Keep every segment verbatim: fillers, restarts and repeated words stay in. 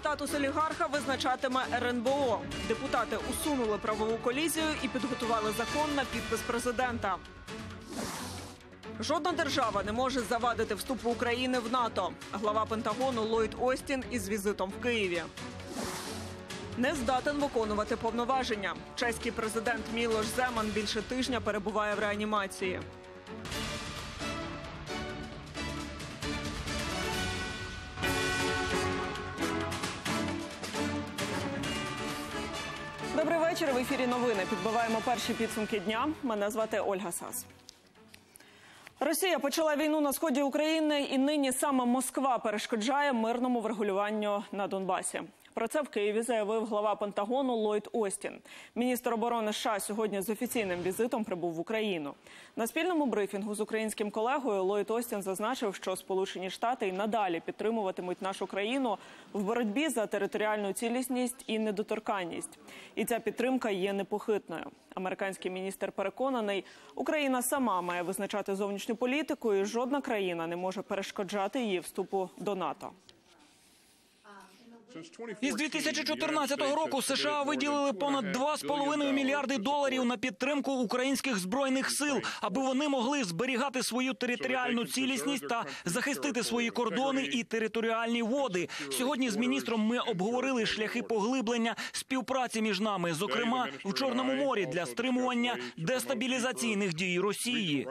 статус олігарха визначатиме ер ен бе о. Депутати усунули правову колізію і підготували закон на підпис президента. Жодна держава не може завадити вступу України в НАТО. Глава Пентагону Ллойд Остін із візитом в Києві. Не здатен виконувати повноваження. Чеський президент Мілош Земан більше тижня перебуває в реанімації. Добрий вечір. В ефірі новини. Підбиваємо перші підсумки дня. Мене звати Ольга Сас. Росія почала війну на сході України, і нині саме Москва перешкоджає мирному врегулюванню на Донбасі. Про це в Києві заявив глава Пентагону Ллойд Остін. Міністр оборони США сьогодні з офіційним візитом прибув в Україну. На спільному брифінгу з українським колегою Ллойд Остін зазначив, що Сполучені Штати й надалі підтримуватимуть нашу країну в боротьбі за територіальну цілісність і недоторканність. І ця підтримка є непохитною. Американський міністр переконаний, Україна сама має визначати зовнішню політику, і жодна країна не може перешкоджати її вступу до НАТО. Із дві тисячі чотирнадцятого року США виділили понад два з половиною мільярди доларів на підтримку українських збройних сил, аби вони могли зберігати свою територіальну цілісність та захистити свої кордони і територіальні води. Сьогодні з міністром ми обговорили шляхи поглиблення співпраці між нами, зокрема в Чорному морі, для стримування дестабілізаційних дій Росії.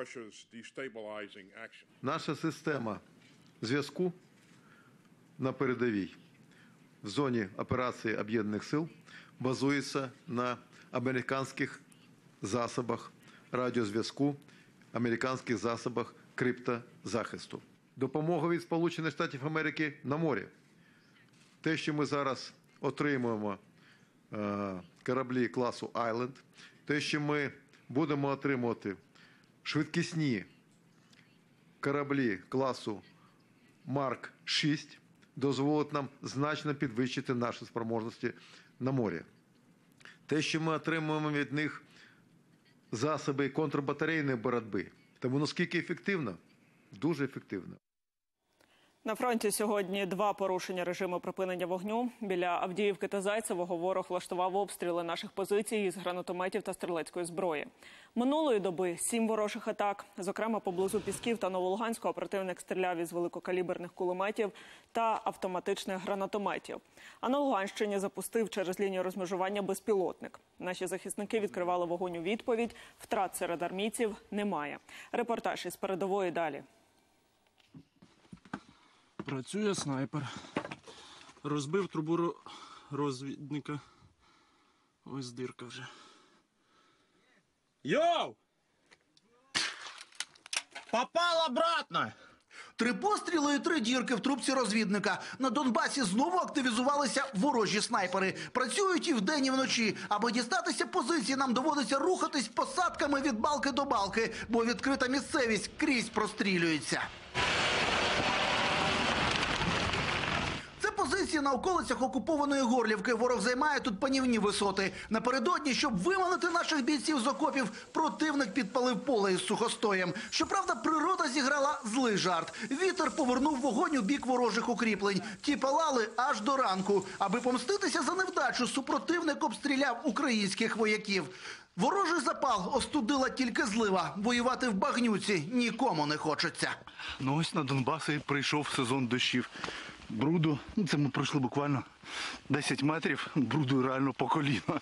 Наша система зв'язку на передовій в зоні операції Об'єднаних сил базується на американських засобах радіозв'язку, американських засобах криптозахисту. Допомога від Сполучених Штатів Америки на морі. Те, що ми зараз отримуємо кораблі класу «Айленд», те, що ми будемо отримувати швидкісні кораблі класу «Марк шість», дозволить нам значно підвищити наші спроможності на морі. Те, що ми отримуємо від них засоби контрбатарейної боротьби. Тому наскільки ефективно? Дуже ефективно. На фронті сьогодні два порушення режиму припинення вогню. Біля Авдіївки та Зайцевого ворог влаштував обстріли наших позицій із гранатометів та стрілецької зброї. Минулої доби сім ворожих атак. Зокрема, поблизу Пісків та Новолуганського противник стріляв із великокаліберних кулеметів та автоматичних гранатометів. А на Луганщині запустив через лінію розмежування безпілотник. Наші захисники відкривали вогонь у відповідь. Втрат серед армійців немає. Репортаж із передової далі. Працює снайпер. Розбив трубу розвідника. Ось дирка вже. Йоу! Попал обратно! Три постріли і три дірки в трубці розвідника. На Донбасі знову активізувалися ворожі снайпери. Працюють і вдень, і вночі. Аби дістатися позиції, нам доводиться рухатись посадками від балки до балки, бо відкрита місцевість крізь прострілюється. Позиції на околицях окупованої Горлівки. Ворог займає тут панівні висоти. Напередодні, щоб виманити наших бійців з окопів, противник підпалив поле із сухостоєм. Щоправда, природа зіграла злий жарт. Вітер повернув вогонь у бік ворожих укріплень. Ті палали аж до ранку. Аби помститися за невдачу, супротивник обстріляв українських вояків. Ворожий запал остудила тільки злива. Воювати в багнюці нікому не хочеться. Ну ось на Донбас і прийшов сезон дощів. Бруду, ну це ми пройшли буквально десять метрів, бруду реально по коліна.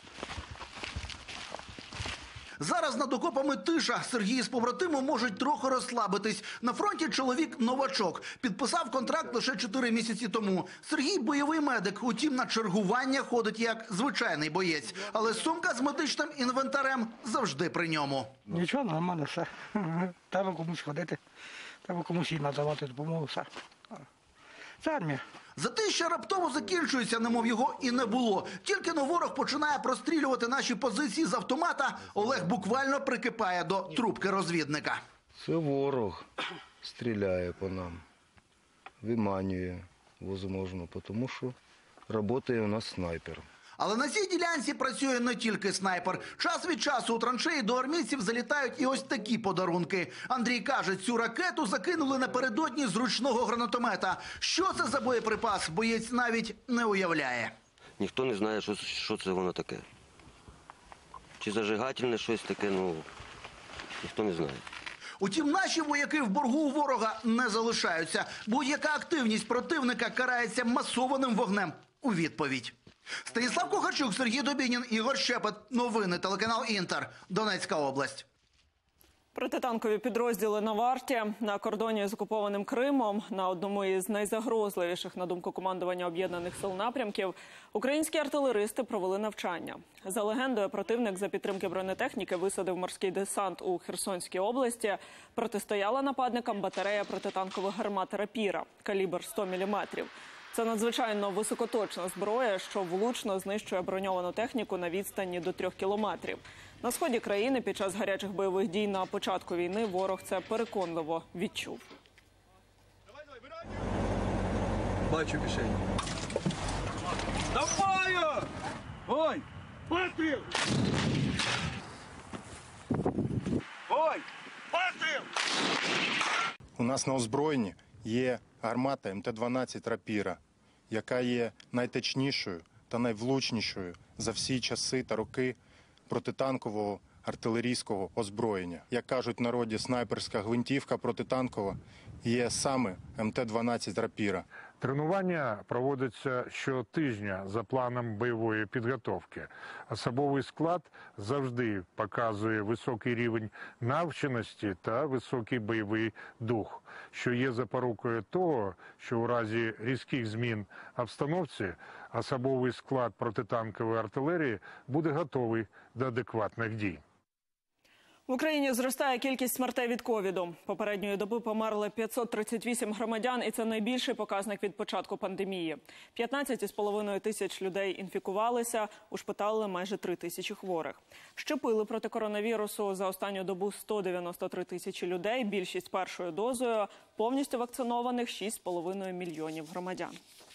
Зараз над окопами тиша. Сергій з побратимом можуть трохи розслабитись. На фронті чоловік новачок. Підписав контракт лише чотири місяці тому. Сергій – бойовий медик. Утім, на чергування ходить як звичайний боєць. Але сумка з медичним інвентарем завжди при ньому. Нічого, нормально все. Треба комусь ходити. Треба комусь і надавати допомогу. Все. Це армія. Затища раптово закінчується, немов його і не було. Тільки но ворог починає прострілювати наші позиції з автомата, Олег буквально прикипає до трубки розвідника. Це ворог стріляє по нам, виманює, можливо, тому що працює у нас снайпер. Але на цій ділянці працює не тільки снайпер. Час від часу у траншеї до армійців залітають і ось такі подарунки. Андрій каже, цю ракету закинули напередодні з ручного гранатомета. Що це за боєприпас, боєць навіть не уявляє. Ніхто не знає, що, що це воно таке. Чи зажигательне щось таке, ну, ніхто не знає. Утім, наші вояки в боргу у ворога не залишаються. Будь-яка активність противника карається масованим вогнем у відповідь. Станіслав Кухарчук, Сергій Дубінін, Ігор Щепет. Новини, телеканал «Інтер». Донецька область. Протитанкові підрозділи на варті, на кордоні з окупованим Кримом, на одному із найзагрозливіших, на думку командування Об'єднаних сил напрямків, українські артилеристи провели навчання. За легендою, противник за підтримки бронетехніки висадив морський десант у Херсонській області. Протистояла нападникам батарея протитанкових гармат «Рапіра» калібр сто міліметрів. Це надзвичайно високоточна зброя, що влучно знищує броньовану техніку на відстані до трьох кілометрів. На сході країни під час гарячих бойових дій на початку війни ворог це переконливо відчув. Бачу кишені. Давай! Ой! Постріл! Ой! Постріл! У нас на озброєнні є гармата ем те дванадцять «Рапіра», яка є найточнішою та найвлучнішою за всі часи та роки протитанкового артилерійського озброєння. Як кажуть в народі, снайперська гвинтівка протитанкова є саме ем те дванадцять «Рапіра». Тренування проводиться щотижня за планом бойової підготовки. Особовий склад завжди показує високий рівень навченості та високий бойовий дух, що є запорукою того, що у разі різких змін обстановці особовий склад протитанкової артилерії буде готовий до адекватних дій. В Україні зростає кількість смертей від ковіду. Попередньої доби померли п'ятсот тридцять вісім громадян, і це найбільший показник від початку пандемії. п'ятнадцять із половиною тисяч людей інфікувалися, ушпиталили майже три тисячі хворих. Щепили проти коронавірусу за останню добу сто дев'яносто три тисячі людей, більшість першою дозою, повністю вакцинованих шість з половиною мільйонів громадян.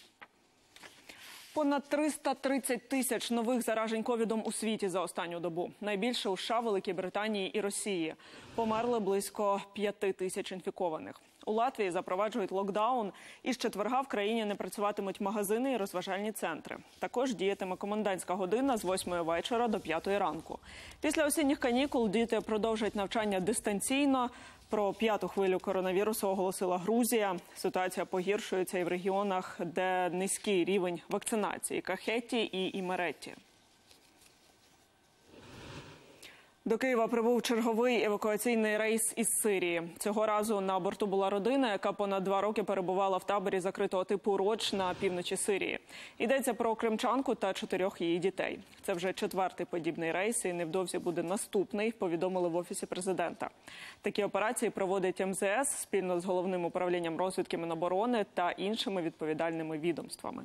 Понад триста тридцять тисяч нових заражень ковідом у світі за останню добу. Найбільше у США, Великій Британії і Росії. Померли близько п'яти тисяч інфікованих. У Латвії запроваджують локдаун, і з четверга в країні не працюватимуть магазини і розважальні центри. Також діятиме комендантська година з восьмої вечора до п'ятої ранку. Після осінніх канікул діти продовжать навчання дистанційно. Про п'яту хвилю коронавірусу оголосила Грузія. Ситуація погіршується і в регіонах, де низький рівень вакцинації – Кахеті і Імереті. До Києва прибув черговий евакуаційний рейс із Сирії. Цього разу на борту була родина, яка понад два роки перебувала в таборі закритого типу Роч на півночі Сирії. Йдеться про кримчанку та чотирьох її дітей. Це вже четвертий подібний рейс, і невдовзі буде наступний, повідомили в Офісі президента. Такі операції проводить ем зе ес спільно з Головним управлінням розвідки Міноборони та іншими відповідальними відомствами.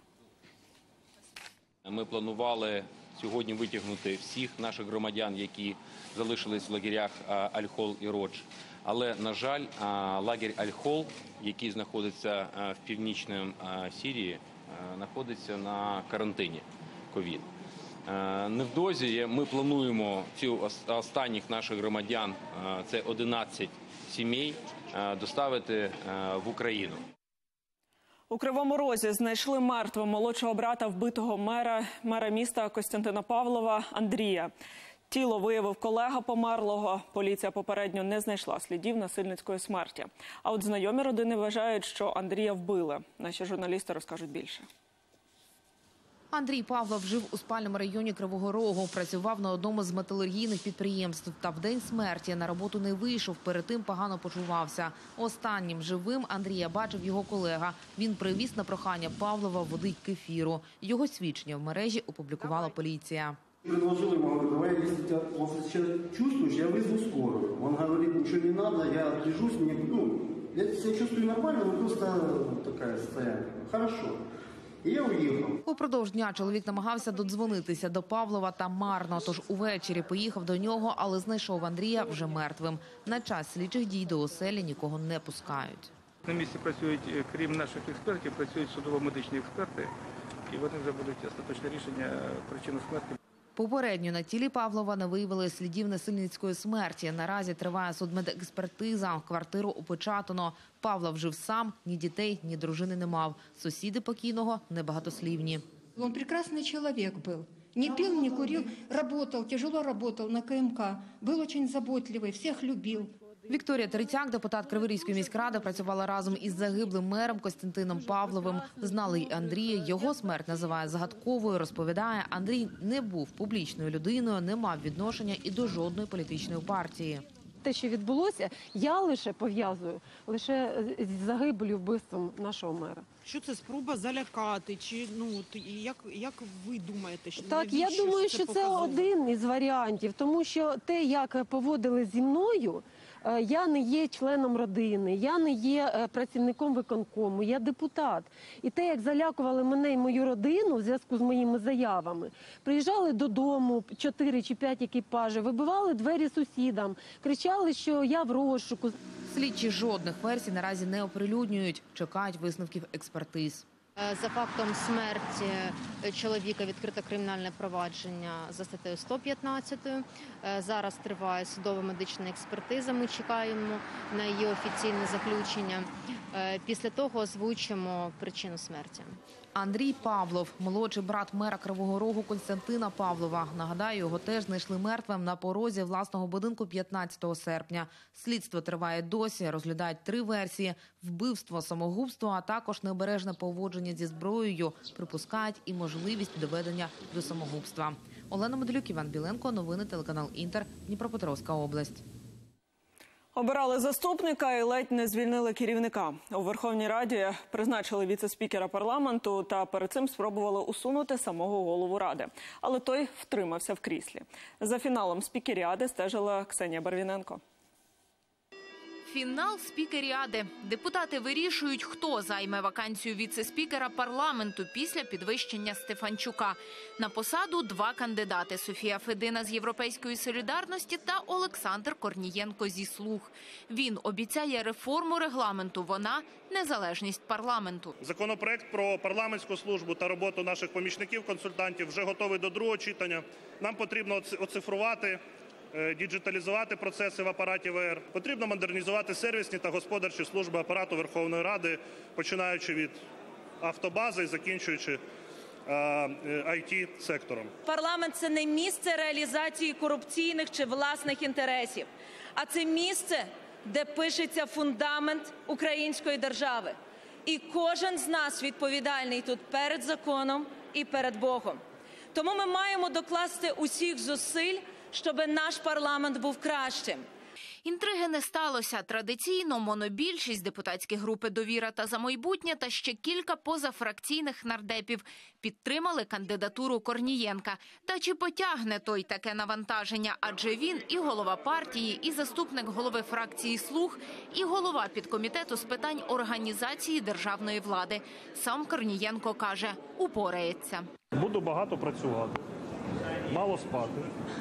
Ми планували сьогодні витягнути всіх наших громадян, які залишились в лагерях Аль-Хол і Родж. Але, на жаль, лагерь Аль-Хол, який знаходиться в північній Сирії, знаходиться на карантині ковід. Невдовзі ми плануємо ці останніх наших громадян, це одинадцять сімей, доставити в Україну. У Кривому Розі знайшли мертвим молодшого брата вбитого мера, мера міста Костянтина Павлова Андрія. Тіло виявив колега померлого. Поліція попередньо не знайшла слідів насильницької смерті. А от знайомі родини вважають, що Андрія вбили. Наші журналісти розкажуть більше. Андрій Павлов жив у спальному районі Кривого Рогу, працював на одному з металургійних підприємств. Та в день смерті на роботу не вийшов, перед тим погано почувався. Останнім живим Андрія бачив його колега. Він привіз на прохання Павлова води й кефіру. Його свідчення в мережі опублікувала поліція. Предложил ему, говорю, давай, если ты плохо себя чувствуешь, я вызову скорую. Он говорит, ничего не надо, я отлежусь, мне, ну, я себя чувствую нормально, но просто такая состояние. Хорошо. І я уїхав. Упродовж дня чоловік намагався додзвонитися до Павлова та марно, тож увечері поїхав до нього, але знайшов Андрія вже мертвим. На час слідчих дій до оселі нікого не пускають. На місці працюють, крім наших експертів, працюють судово-медичні експерти. і вони вже будуть остаточне рішення причини смерті. Попередньо на тілі Павлова не виявили слідів насильницької смерті. Наразі триває судмедекспертиза. Квартиру опечатано. Павлов жив сам, ні дітей, ні дружини не мав. Сусіди покійного небагатослівні. Він прекрасний чоловік був. Не пил, не курил, работал, тяжело работал на ка ем ка. Был очень заботливый, всех любил. Вікторія Третяк, депутат Криворізької міськради, працювала разом із загиблим мером Костянтином Павловим. Знали й Андрія. Його смерть називає загадковою. Розповідає, Андрій не був публічною людиною, не мав відношення і до жодної політичної партії. Те, що відбулося, я лише пов'язую лише з загибелью, вбивством нашого мера. Що це, спроба залякати? Чи, ну, як, як ви думаєте? Що, так, я думаю, що це показово? один із варіантів, тому що те, як поводили зі мною, я не є членом родини, я не є працівником виконкому, я депутат. І те, як залякували мене і мою родину в зв'язку з моїми заявами, приїжджали додому, чотири чи п'ять екіпажів, вибивали двері сусідам, кричали, що я в розшуку. Слідчі жодних версій наразі не оприлюднюють, чекають висновків експертиз. За фактом смерті чоловіка відкрито кримінальне провадження за статтею сто п'ятнадцять. Зараз триває судова медична експертиза, ми чекаємо на її офіційне заключення. Після того озвучимо причину смерті. Андрій Павлов, молодший брат мера Кривого Рогу Костянтина Павлова. Нагадаю, його теж знайшли мертвим на порозі власного будинку п'ятнадцятого серпня. Слідство триває досі, розглядають три версії – вбивство, самогубство, а також необережне поводження зі зброєю. Припускають і можливість доведення до самогубства. Олена Медлюк, Іван Біленко, новини телеканал Інтер, Дніпропетровська область. Обирали заступника і ледь не звільнили керівника. У Верховній Раді призначили віце-спікера парламенту та перед цим спробували усунути самого голову Ради. Але той втримався в кріслі. За фіналом спікеріади стежила Ксенія Барвіненко. Фінал спікеріади. Депутати вирішують, хто займе вакансію віце-спікера парламенту після підвищення Стефанчука. На посаду два кандидати – Софія Федина з «Європейської солідарності» та Олександр Корнієнко зі «Слуг». Він обіцяє реформу регламенту, вона – незалежність парламенту. Законопроект про парламентську службу та роботу наших помічників-консультантів вже готовий до другого читання. Нам потрібно оцифрувати, діджиталізувати процеси в апараті вэ ер. Потрібно модернізувати сервісні та господарчі служби апарату Верховної Ради, починаючи від автобази і закінчуючи ай ті-сектором. Парламент – це не місце реалізації корупційних чи власних інтересів, а це місце, де пишеться фундамент української держави. І кожен з нас відповідальний тут перед законом і перед Богом. Тому ми маємо докласти усіх зусиль, щоб наш парламент був кращим. Інтриги не сталося. Традиційно монобільшість, депутатські групи «Довіра» та «За майбутнє» та ще кілька позафракційних нардепів підтримали кандидатуру Корнієнка. Та чи потягне той таке навантаження? Адже він і голова партії, і заступник голови фракції «Слуг», і голова підкомітету з питань організації державної влади. Сам Корнієнко каже, упорається. Буду багато працювати, мало спати.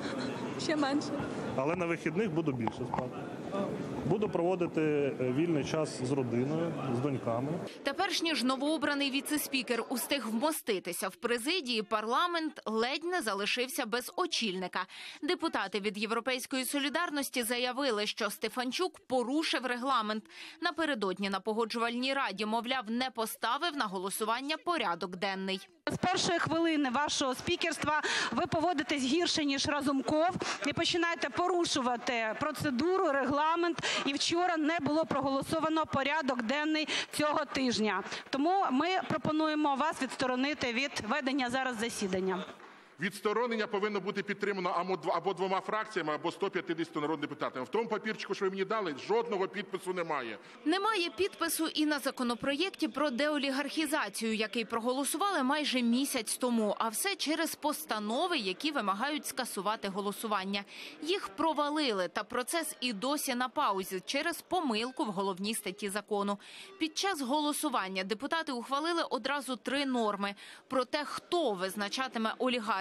Ще менше. Але на вихідних буду більше спати. Буду проводити вільний час з родиною, з доньками. Та перш ніж новообраний віце-спікер устиг вмоститися в президії, парламент ледь не залишився без очільника. Депутати від «Європейської солідарності» заявили, що Стефанчук порушив регламент. Напередодні на погоджувальній раді, мовляв, не поставив на голосування порядок денний. З першої хвилини вашого спікерства ви поводитесь гірше, ніж Разумков, і починаєте порушувати процедуру, регламент. І вчора не було проголосовано порядок денний цього тижня. Тому ми пропонуємо вас відсторонити від ведення зараз засідання. Відсторонення повинно бути підтримано або двома фракціями, або сто п'ятдесятьма народними депутатами. В тому папірчику, що ви мені дали, жодного підпису немає. Немає підпису і на законопроєкті про деолігархізацію, який проголосували майже місяць тому. А все через постанови, які вимагають скасувати голосування. Їх провалили, та процес і досі на паузі через помилку в головній статті закону. Під час голосування депутати ухвалили одразу три норми. Про те, хто визначатиме олігархів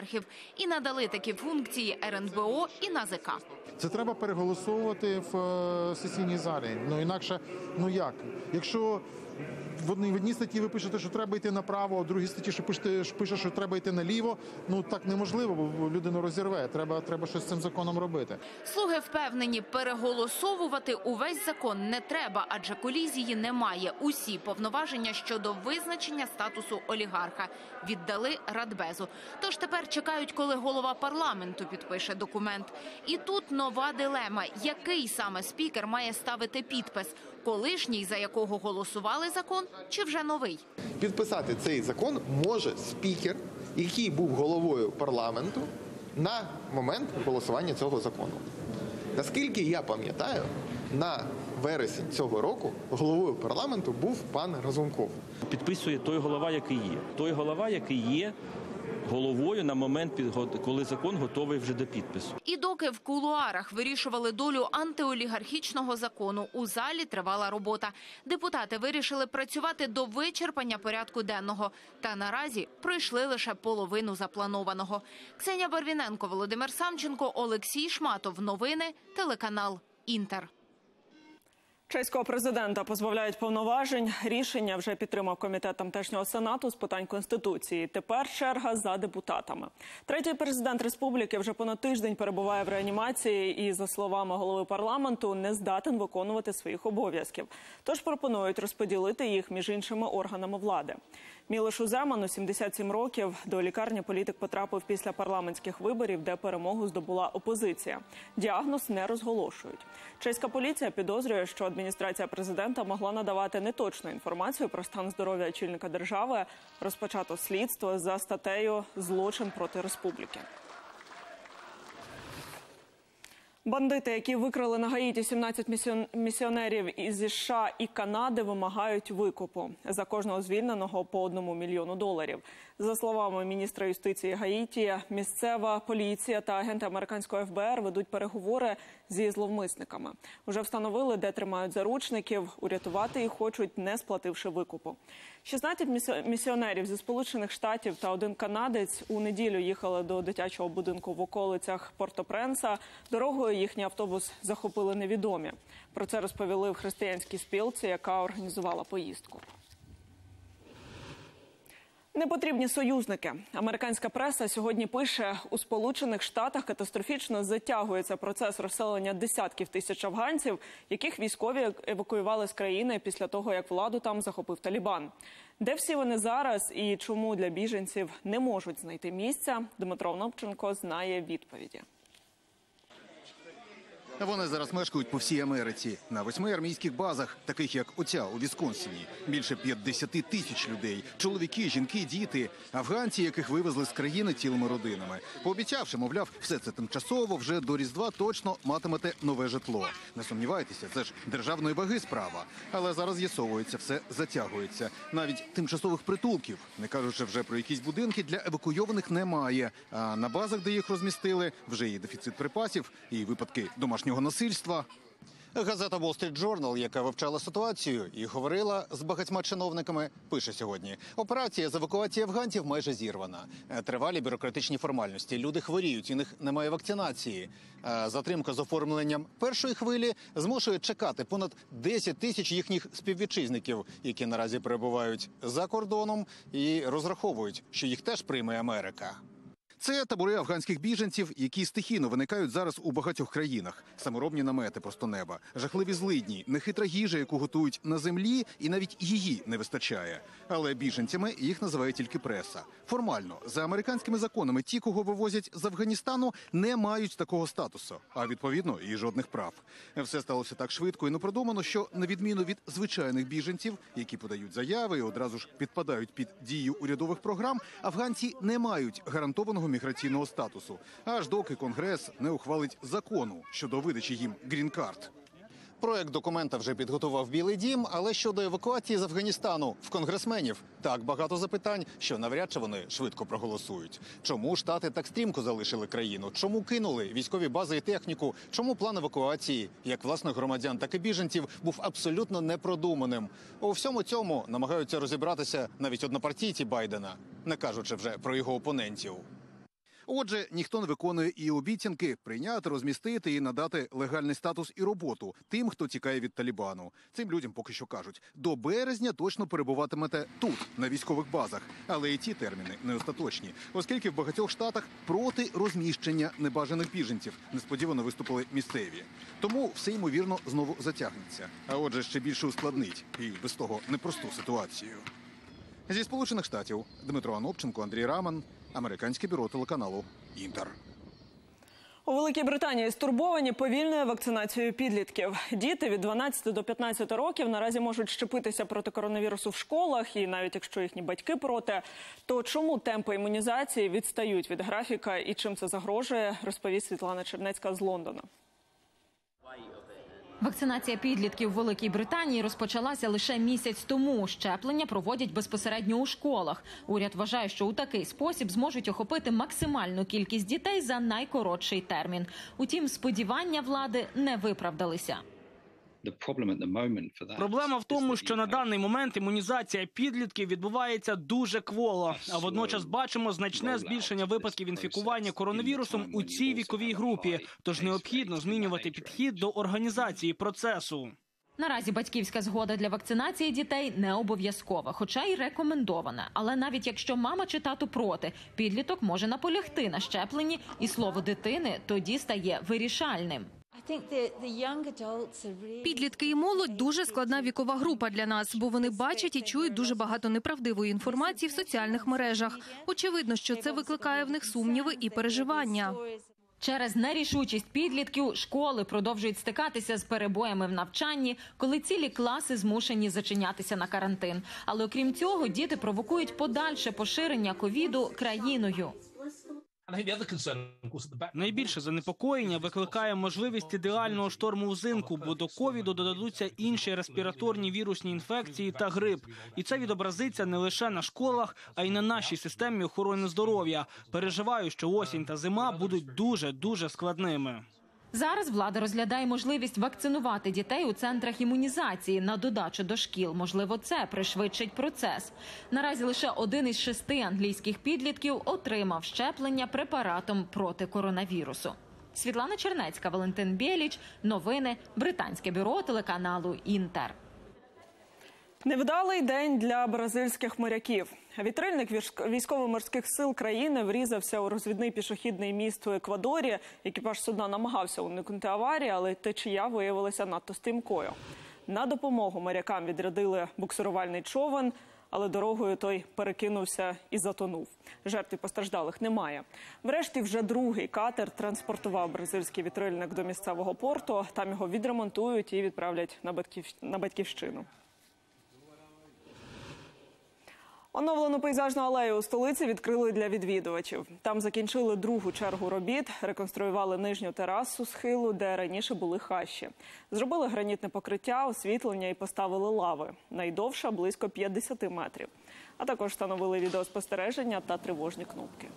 олігархів і надали такі функції ер ен бе о і ен а зе ка. Це треба переголосовувати в е, сесійній залі. Ну інакше, ну як? Якщо в одній, в одній статті ви пишете, що треба йти направо, а в другій статті, що пишете, що пише, що треба йти наліво, ну так неможливо, бо людину розірве. Треба, треба щось з цим законом робити. Слуги впевнені, переголосовувати увесь закон не треба, адже колізії немає. Усі повноваження щодо визначення статусу олігарха віддали Радбезу. Тож тепер чекають, коли голова парламенту підпише документ. І тут нова дилема. Який саме спікер має ставити підпис? Колишній, за якого голосували закон, чи вже новий? Підписати цей закон може спікер, який був головою парламенту на момент голосування цього закону. Наскільки я пам'ятаю, на вересень цього року головою парламенту був пан Разумков. Підписує той голова, який є. Той голова, який є головою на момент, коли закон готовий вже до підпису. І доки в кулуарах вирішували долю антиолігархічного закону, у залі тривала робота. Депутати вирішили працювати до вичерпання порядку денного. Та наразі пройшли лише половину запланованого. Ксенія Барвіненко, Володимир Самченко, Олексій Шматов. Новини, телеканал «Інтер». Чеського президента позбавляють повноважень. Рішення вже підтримав комітет тамтешнього сенату з питань Конституції. Тепер черга за депутатами. Третій президент республіки вже понад тиждень перебуває в реанімації і, за словами голови парламенту, не здатен виконувати своїх обов'язків. Тож пропонують розподілити їх між іншими органами влади. Мілошу Земану, сімдесят сім років, до лікарні політик потрапив після парламентських виборів, де перемогу здобула опозиція. Діагноз не розголошують. Чеська поліція підозрює, що адміністрація президента могла надавати неточну інформацію про стан здоров'я очільника держави. Розпочато слідство за статтею «Злочин проти республіки». Бандити, які викрали на Гаїті сімнадцять місіонерів із США і Канади, вимагають викупу. За кожного звільненого по одному мільйону доларів. За словами міністра юстиції Гаїті, місцева поліція та агенти американського еф бе ер ведуть переговори зі зловмисниками. Уже встановили, де тримають заручників. Урятувати їх хочуть, не сплативши викупу. шістнадцять місіонерів зі Сполучених Штатів та один канадець у неділю їхали до дитячого будинку в околицях Порто-Пренса. Дорогою їхній автобус захопили невідомі. Про це розповіли в християнській спілці, яка організувала поїздку. Непотрібні союзники. Американська преса сьогодні пише, у Сполучених Штатах катастрофічно затягується процес розселення десятків тисяч афганців, яких військові евакуювали з країни після того, як владу там захопив Талібан. Де всі вони зараз і чому для біженців не можуть знайти місця, Дмитро Новченко знає відповіді. Вони зараз мешкають по всій Америці. На восьми армійських базах, таких як оця у Вісконсині. Більше п'ятдесят тисяч людей. Чоловіки, жінки, діти. Афганці, яких вивезли з країни цілими родинами. Пообіцявши, мовляв, все це тимчасово, вже до Різдва точно матимете нове житло. Не сумнівайтеся, це ж державної ваги справа. Але зараз з'ясовується, все затягується. Навіть тимчасових притулків, не кажучи вже про якісь будинки, для евакуйованих немає. А на базах, де їх розмістили, вже є дефіцит припасів і випадки домашнього насильства. Газета Wall Street Journal, яка вивчала ситуацію і говорила з багатьма чиновниками, пише сьогодні. Операція з евакуації афганців майже зірвана. Тривалі бюрократичні формальності. Люди хворіють, у них немає вакцинації. Затримка з оформленням першої хвилі змушує чекати понад десять тисяч їхніх співвітчизників, які наразі перебувають за кордоном і розраховують, що їх теж прийме Америка. Це табори афганських біженців, які стихійно виникають зараз у багатьох країнах. Саморобні намети просто неба, жахливі злидні, нехитра їжа, яку готують на землі, і навіть її не вистачає. Але біженцями їх називає тільки преса. Формально, за американськими законами, ті, кого вивозять з Афганістану, не мають такого статусу, а відповідно і жодних прав. Все сталося так швидко і непродумано, що на відміну від звичайних біженців, які подають заяви і одразу ж підпадають під дію урядових програм, афганці не мають гарантованого міграційного статусу, аж доки Конгрес не ухвалить закону щодо видачі їм грін-карт. Проект документа вже підготував Білий дім, але щодо евакуації з Афганістану в конгресменів так багато запитань, що навряд чи вони швидко проголосують. Чому Штати так стрімко залишили країну? Чому кинули військові бази і техніку? Чому план евакуації, як власних громадян, так і біженців, був абсолютно непродуманим? У всьому цьому намагаються розібратися навіть однопартійці Байдена, не кажучи вже про його опонентів. Отже, ніхто не виконує і обіцянки прийняти, розмістити і надати легальний статус і роботу тим, хто тікає від Талібану. Цим людям поки що кажуть, до березня точно перебуватимете тут, на військових базах. Але і ті терміни не остаточні, оскільки в багатьох штатах проти розміщення небажаних біженців несподівано виступили місцеві. Тому все, ймовірно, знову затягнеться. А отже, ще більше ускладнить і без того непросту ситуацію. Зі Сполучених Штатів Дмитро Анопченко, Андрій Раман, Американське бюро телеканалу «Інтер». У Великій Британії стурбовані повільною вакцинацією підлітків. Діти від дванадцяти до п'ятнадцяти років наразі можуть щепитися проти коронавірусу в школах, і навіть якщо їхні батьки проти, то чому темпи імунізації відстають від графіка і чим це загрожує, розповість Світлана Чернецька з Лондона. Вакцинація підлітків в Великій Британії розпочалася лише місяць тому. Щеплення проводять безпосередньо у школах. Уряд вважає, що у такий спосіб зможуть охопити максимальну кількість дітей за найкоротший термін. Утім, сподівання влади не виправдалися. Проблема в тому, що на даний момент імунізація підлітків відбувається дуже кволо, а водночас бачимо значне збільшення випадків інфікування коронавірусом у цій віковій групі, тож необхідно змінювати підхід до організації процесу. Наразі батьківська згода для вакцинації дітей не обов'язкова, хоча й рекомендована. Але навіть якщо мама чи тато проти, підліток може наполягти на щепленні, і слово дитини тоді стає вирішальним. Підлітки і молодь – дуже складна вікова група для нас, бо вони бачать і чують дуже багато неправдивої інформації в соціальних мережах. Очевидно, що це викликає в них сумніви і переживання. Через нерішучість підлітків школи продовжують стикатися з перебоями в навчанні, коли цілі класи змушені зачинятися на карантин. Але окрім цього, діти провокують подальше поширення ковіду країною. Найбільше занепокоєння викликає можливість ідеального шторму взимку, бо до ковіду додадуться інші респіраторні вірусні інфекції та грип. І це відобразиться не лише на школах, а й на нашій системі охорони здоров'я. Переживаю, що осінь та зима будуть дуже-дуже складними. Зараз влада розглядає можливість вакцинувати дітей у центрах імунізації на додачу до шкіл. Можливо, це пришвидшить процес. Наразі лише один із шести англійських підлітків отримав щеплення препаратом проти коронавірусу. Світлана Чернецька, Валентин Біліч. Новини. Британське бюро телеканалу «Інтер». Невдалий день для бразильських моряків. Вітрильник військово-морських сил країни врізався у розвідний пішохідний міст у Еквадорі. Екіпаж судна намагався уникнути аварії, але течія виявилася надто стрімкою. На допомогу морякам відрядили буксирувальний човен, але дорогою той перекинувся і затонув. Жертв і постраждалих немає. Врешті вже другий катер транспортував бразильський вітрильник до місцевого порту. Там його відремонтують і відправлять на батьківщину. Оновлену пейзажну алею у столиці відкрили для відвідувачів. Там закінчили другу чергу робіт, реконструювали нижню терасу схилу, де раніше були хащі. Зробили гранітне покриття, освітлення і поставили лави. Найдовша – близько п'ятдесят метрів. А також встановили відеоспостереження та тривожні кнопки.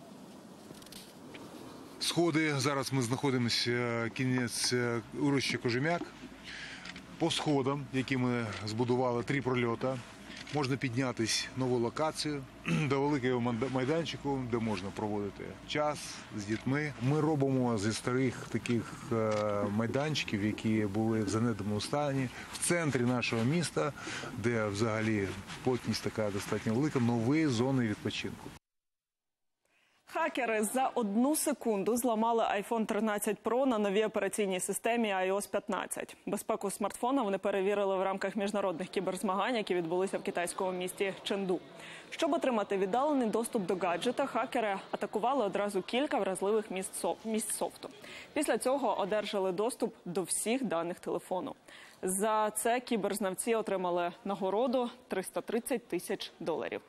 Сходи. Зараз ми знаходимося кінець урочища Кожем'як. По сходам, які ми збудували, три прольоти, можна піднятися нову локацію до великого майданчику, де можна проводити час з дітьми. Ми робимо зі старих таких майданчиків, які були в занедбаному стані, в центрі нашого міста, де взагалі плотність така достатньо велика, нові зони відпочинку. Хакери за одну секунду зламали айфон тринадцять про на новій операційній системі ай о ес п'ятнадцять. Безпеку смартфона вони перевірили в рамках міжнародних кіберзмагань, які відбулися в китайському місті Ченду. Щоб отримати віддалений доступ до гаджета, хакери атакували одразу кілька вразливих місць софту. Після цього одержали доступ до всіх даних телефону. За це кіберзнавці отримали нагороду триста тридцять тисяч доларів.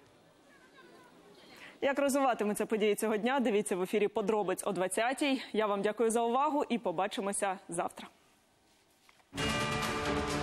Як розвиватимуться події цього дня, дивіться в ефірі «Подробиць» о двадцятій. Я вам дякую за увагу і побачимося завтра.